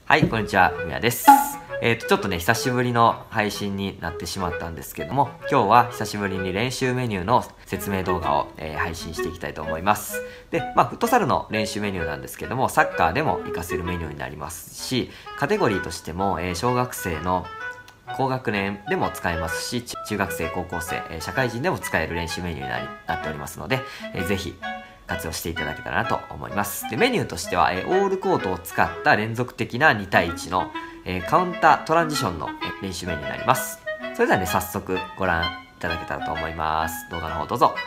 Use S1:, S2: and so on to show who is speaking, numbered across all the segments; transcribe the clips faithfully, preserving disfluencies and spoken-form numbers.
S1: はい、こんにちは、みやです。えっと、ちょっとね、久しぶりの配信になってしまったんですけども、今日は久しぶりに練習メニューの説明動画を、えー、配信していきたいと思います。で、まあ、フットサルの練習メニューなんですけども、サッカーでも活かせるメニューになりますし、カテゴリーとしても、えー、小学生の高学年でも使えますし、中学生、高校生、えー、社会人でも使える練習メニューになりなっておりますので、えー、ぜひ、活用していただけたらなと思います。で、メニューとしては、えー、オールコートを使った連続的なに対いちの、えー、カウンタートランジションの、えー、練習メニューになります。それではね、早速ご覧いただけたらと思います。動画の方どうぞ。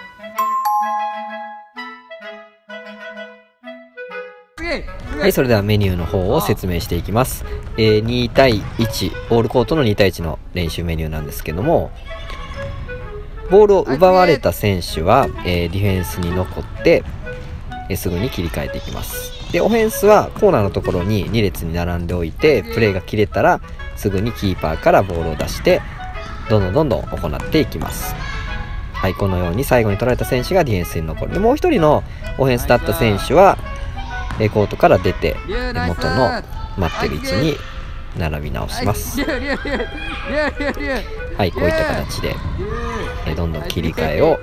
S2: はい、それではメニューの方を説明していきます。えー、に対いち、オールコートのに対いちの練習メニューなんですけども、ボールを奪われた選手は、えー、ディフェンスに残って、えー、すぐに切り替えていきます。で、オフェンスはコーナーのところにに列に並んでおいて、プレーが切れたらすぐにキーパーからボールを出してどんどんどんどん行っていきます。はい、このように最後に取られた選手がディフェンスに残る。で、もう一人のオフェンスだった選手は、えー、コートから出て元の待ってる位置に並び直します。はい、こういった形で、えー、どんどん切り替えを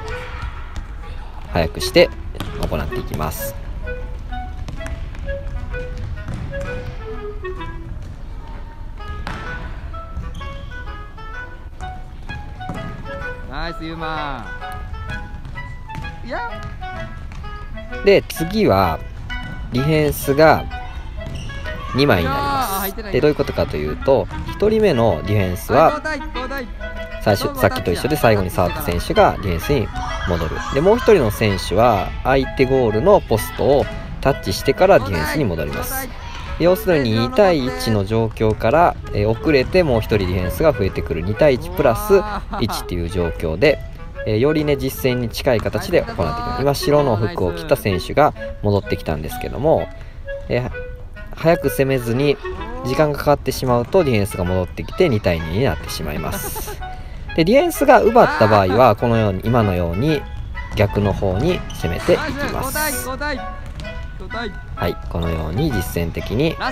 S2: 早くして行っていきます。
S3: ナイスユーマー。いや
S2: で、次はディフェンスがにまいになります。で、どういうことかというと、ひとりめのディフェンスは最初さっきと一緒で最後に触った選手がディフェンスに戻る。で、もうひとりの選手は相手ゴールのポストをタッチしてからディフェンスに戻ります。要するにに対いちの状況から、えー、遅れてもうひとりディフェンスが増えてくるに対いちプラスいちっていう状況で、えー、よりね実戦に近い形で行っていきます。今白の服を着た選手が戻ってきたんですけども、えー、早く攻めずに時間がかかってしまうとディフェンスが戻ってきてに対にになってしまいます。で、ディフェンスが奪った場合はこのように今のように逆の方に攻めていきます。はい、このように実践的に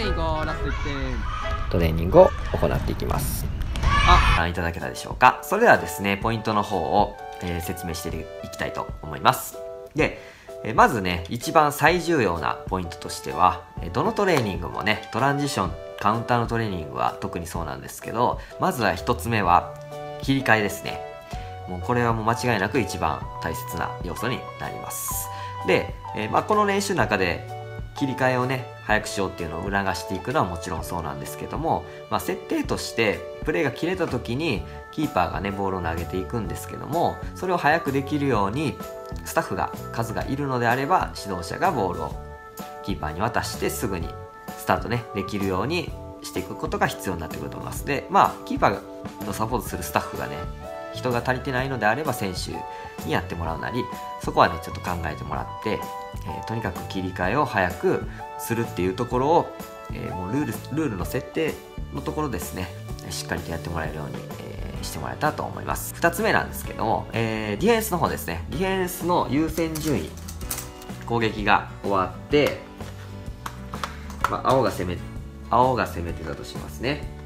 S2: トレーニングを行っていきます。
S1: あ、ご覧いただけたでしょうか。それではですね、ポイントの方を、えー、説明していきたいと思います。で、えー、まずね、一番最重要なポイントとしては、えー、どのトレーニングもね、トランジション、カウンターのトレーニングは特にそうなんですけど、まずは一つ目は切り替えですね。もうこれはもう間違いなく一番大切な要素になります。で、えーまあ、この練習の中で切り替えをね早くしようっていうのを促していくのはもちろんそうなんですけども、まあ、設定としてプレーが切れた時にキーパーがねボールを投げていくんですけども、それを早くできるようにスタッフが数がいるのであれば指導者がボールをキーパーに渡してすぐにスタートねできるようにしていくことが必要になってくると思います。で、まあキーパーのサポートするスタッフがね人が足りてないのであれば選手にやってもらうなり、そこはねちょっと考えてもらって、えー、とにかく切り替えを早くするっていうところを、えー、もうルールルールの設定のところですねしっかりとやってもらえるように、えー、してもらえたらと思います。ふたつめなんですけども、えー、ディフェンスの方ですね。ディフェンスの優先順位、攻撃が終わって、まあ、青が攻め青が攻めてたとしますね。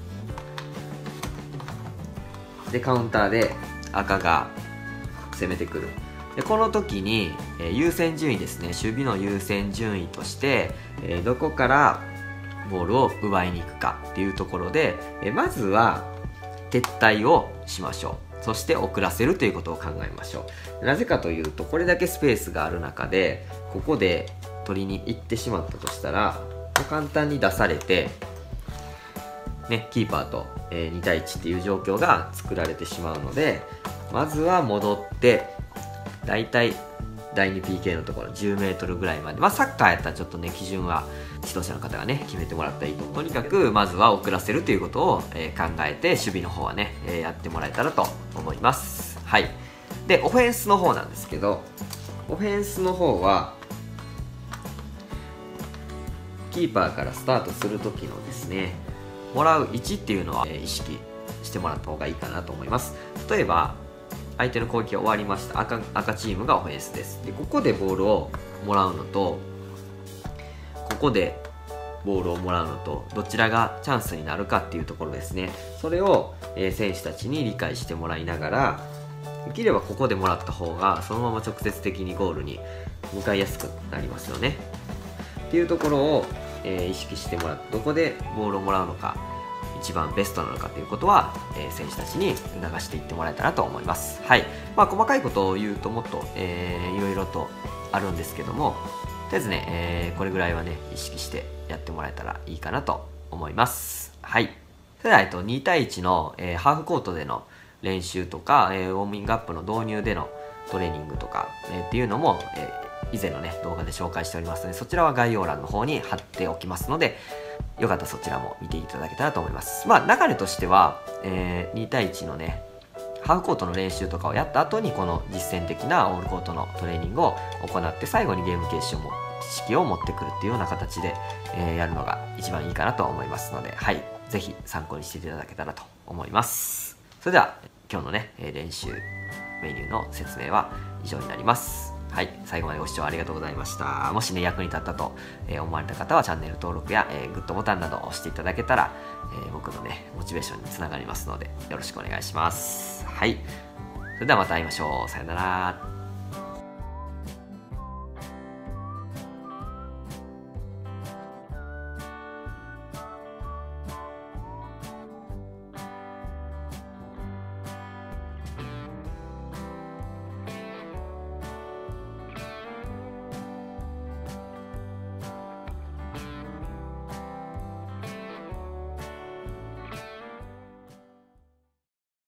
S1: で、カウンターで赤が攻めてくる。で、この時に、えー、優先順位ですね、守備の優先順位として、えー、どこからボールを奪いに行くかっていうところで、えー、まずは撤退をしましょう。そして遅らせるということを考えましょう。なぜかというと、これだけスペースがある中でここで取りに行ってしまったとしたら簡単に出されてね、キーパーとに対いちっていう状況が作られてしまうので、まずは戻ってだいたいだいに ピーケー のところじゅうメートルぐらいまで、まあサッカーやったらちょっとね基準は指導者の方がね決めてもらったらいいと思う。とにかくまずは遅らせるということを、えー、考えて守備の方はね、えー、やってもらえたらと思います。はい。で、オフェンスの方なんですけど、オフェンスの方はキーパーからスタートする時のですねもらう位置っていうのは意識してもらった方がいいかなと思います。例えば相手の攻撃が終わりました。 赤, 赤チームがオフェンスです。で、ここでボールをもらうのとここでボールをもらうのとどちらがチャンスになるかっていうところですね。それを、えー、選手たちに理解してもらいながら、できればここでもらった方がそのまま直接的にゴールに向かいやすくなりますよねっていうところを、えー、意識してもらって、どこでボールをもらうのか一番ベストなのかということは、えー、選手たちに促していってもらえたらと思います。はい。まあ、細かいことを言うともっと、えー、いろいろとあるんですけども、とりあえずね、えー、これぐらいはね、意識してやってもらえたらいいかなと思います。はい。それでは、えっと、に対いちの、えー、ハーフコートでの練習とか、えー、ウォーミングアップの導入でのトレーニングとか、えー、っていうのも、えー、以前のね、動画で紹介しておりますので、そちらは概要欄の方に貼っておきますので、よかったらそちらも見ていただけたらと思います。まあ、流れとしては、えー、に対いちのね、ハーフコートの練習とかをやった後に、この実践的なオールコートのトレーニングを行って、最後にゲーム形式をも知識を持ってくるっていうような形で、えー、やるのが一番いいかなと思いますので、はい、ぜひ参考にしていただけたらと思います。それでは今日のね練習メニューの説明は以上になります。はい、最後までご視聴ありがとうございました。もしね役に立ったと思われた方はチャンネル登録や、えー、グッドボタンなどを押していただけたら、えー、僕のねモチベーションにつながりますのでよろしくお願いします。はい、それではまた会いましょう。さよなら。